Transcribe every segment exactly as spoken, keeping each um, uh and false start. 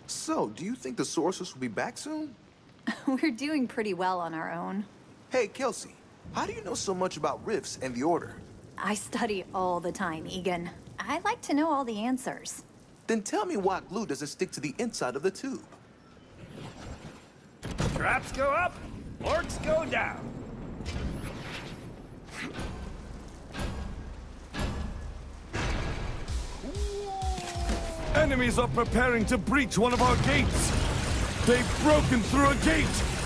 So, do you think the sorceress will be back soon? We're doing pretty well on our own. Hey, Kelsey, how do you know so much about rifts and the Order? I study all the time, Egan. I like to know all the answers. Then tell me why glue doesn't stick to the inside of the tube. Traps go up, orcs go down. Enemies are preparing to breach one of our gates. They've broken through a gate.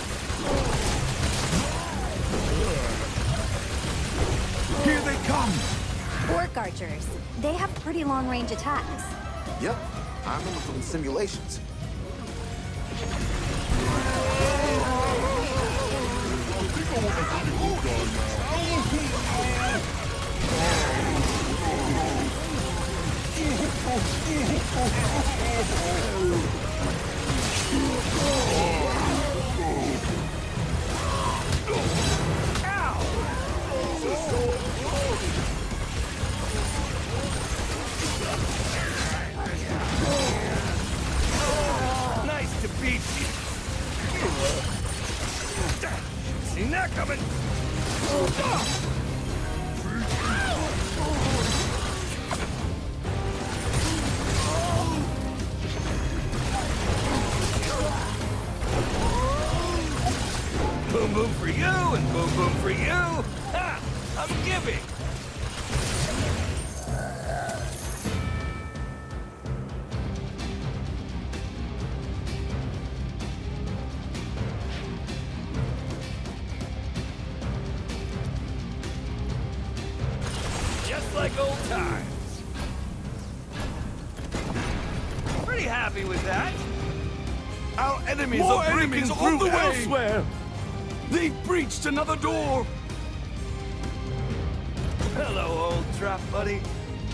Here they come. Orc archers. They have pretty long-range attacks. Yep, I remember from the simulations. Nice to beat you. Seen that coming. Boom boom for you and boom boom for you. Ha! I'm giving. Just like old times. Pretty happy with that. Our enemies More are breaking enemies through on the way. elsewhere. They've breached another door. Hello, old trap buddy.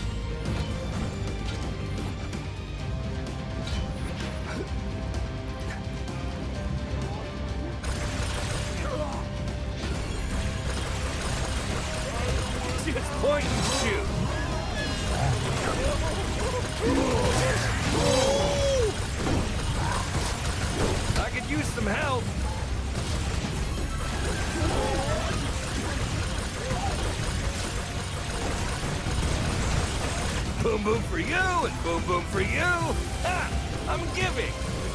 Just point and shoot. I could use some help. Boom boom for you and boom boom for you. Ha! I'm giving.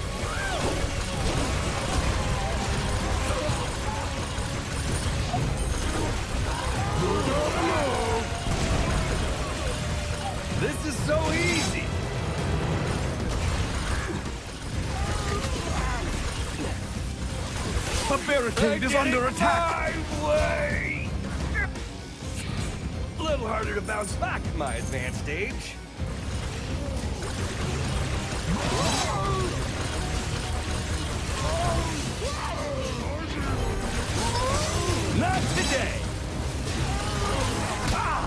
This is so easy. The barricade is under attack. My way. A little harder to bounce back at my advanced age. Not today. Ah!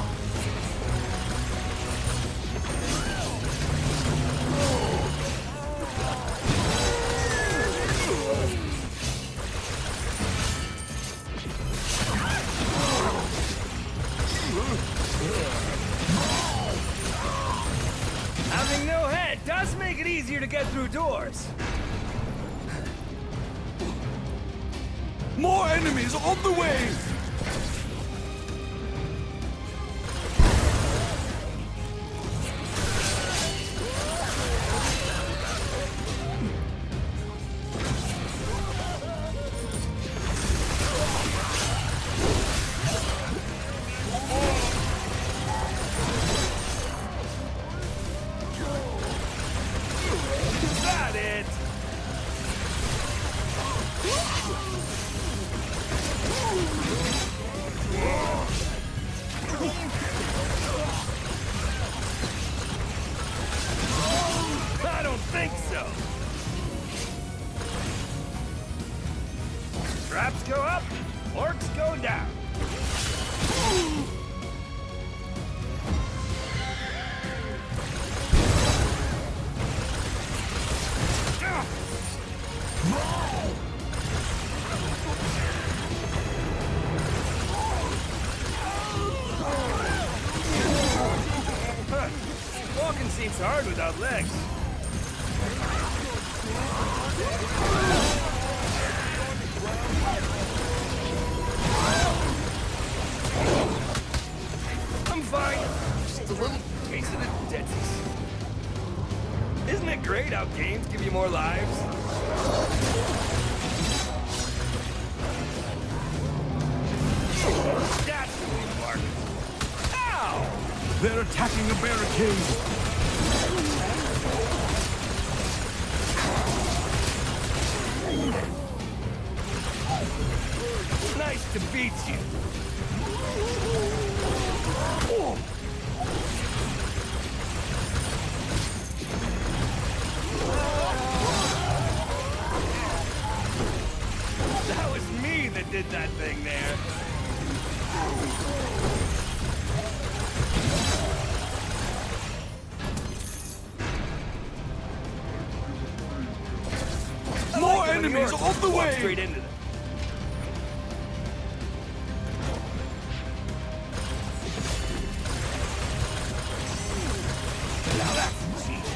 Having no head does make it easier to get through doors. More enemies on the way. Is that it? I don't think so. Traps go up, orcs go down. Walking seems hard without legs. it great how games give you more lives? That's the new mark. Ow! They're attacking a barricade. Nice to beat you. That was me that did that thing there. More enemies on the Walk way! straight into them. Now that's cheap.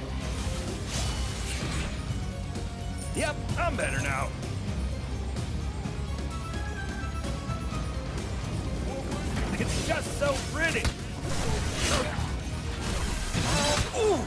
Yep, I'm better now. It's just so pretty. Ooh.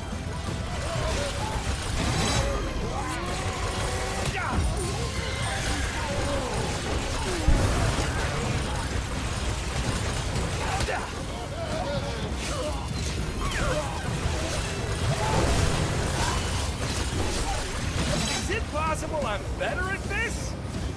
Is it possible I'm better at this?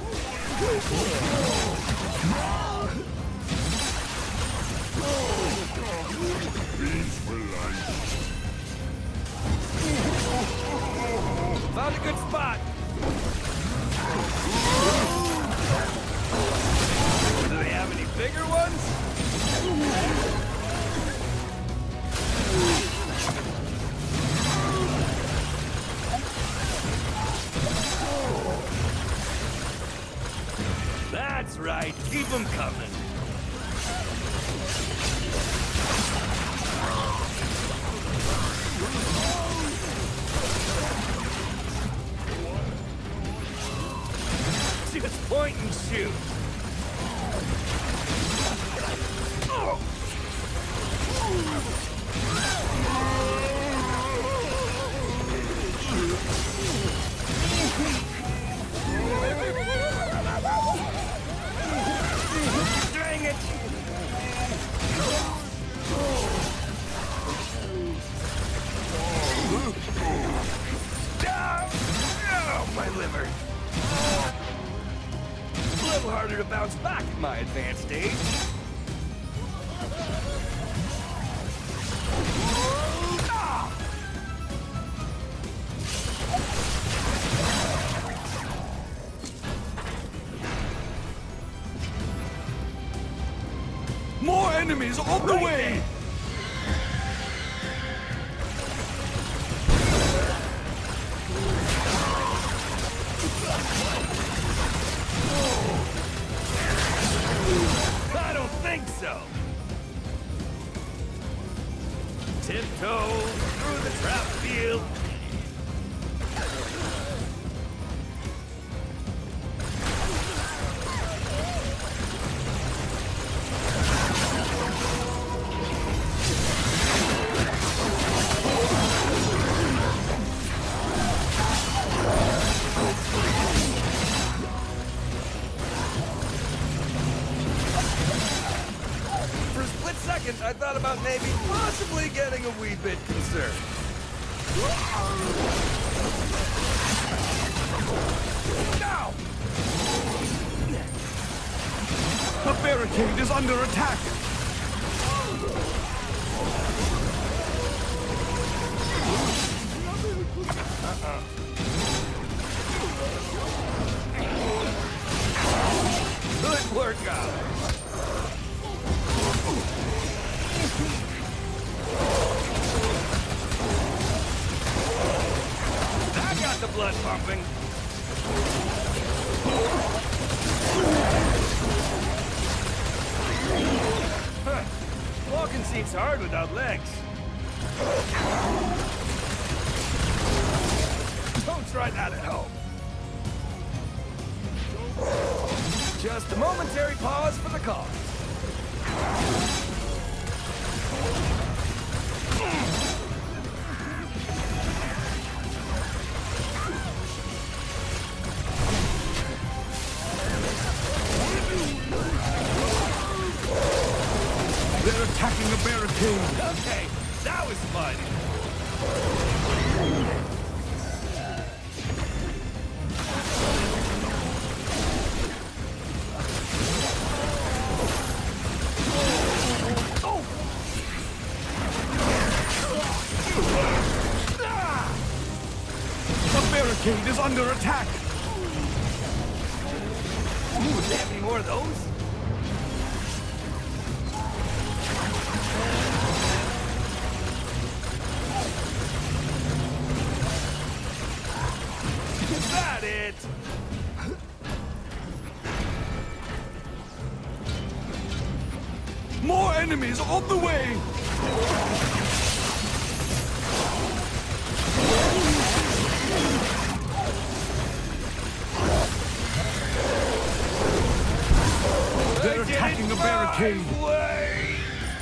Found a good spot. Do they have any bigger ones? That's right. Keep them coming. Just point and shoot. Oh. Dang it! Oh, my liver. A little harder to bounce back at my advanced age. Ah! More enemies on the Right way! there. I don't think so. Tiptoe through the trap field. For a split second, I thought about maybe possibly getting a wee bit concerned. Now! The barricade is under attack! Uh-uh. Good workout. I got the blood pumping. Huh. Walking seems hard without legs. Don't try that at home. Just a momentary pause for the cause. barricade. Okay, that was fun. The barricade is under attack. Ooh, do they have any more of those? Is that it? More enemies on the way. They're attacking a barricade. Way.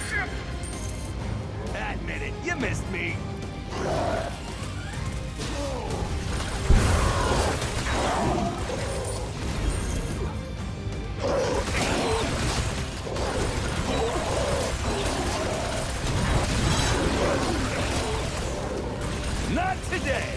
Admit it, you missed me. Not today.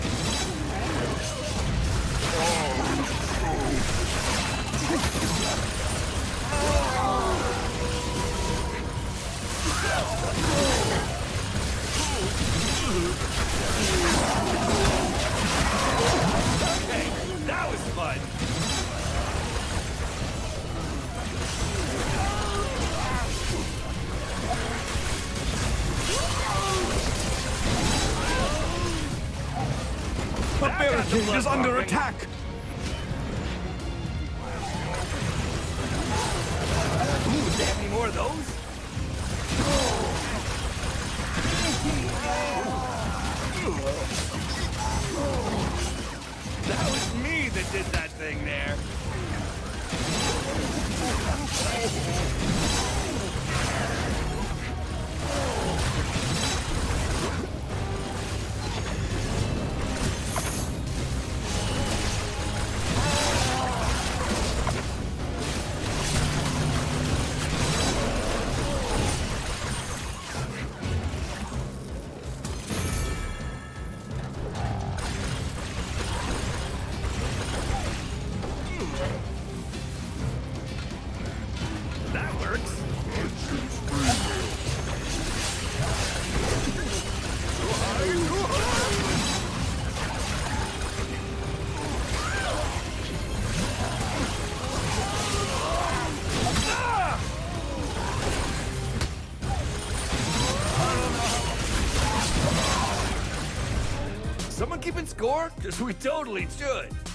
Okay, that was fun. The barricade is under attack. Ooh, do they have any more of those? That was me that did that thing there. That works. Ah! Someone keeping score? Because we totally should.